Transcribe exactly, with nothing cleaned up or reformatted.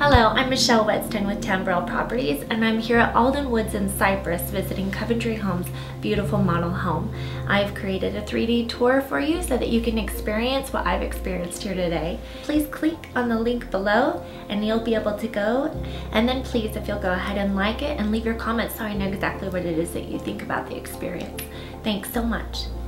Hello, I'm Michelle Whetstone with Tamborrel Properties, and I'm here at Alden Woods in Cypress visiting Coventry Homes' beautiful model home. I've created a three D tour for you so that you can experience what I've experienced here today. Please click on the link below and you'll be able to go. And then please, if you'll go ahead and like it and leave your comments so I know exactly what it is that you think about the experience. Thanks so much.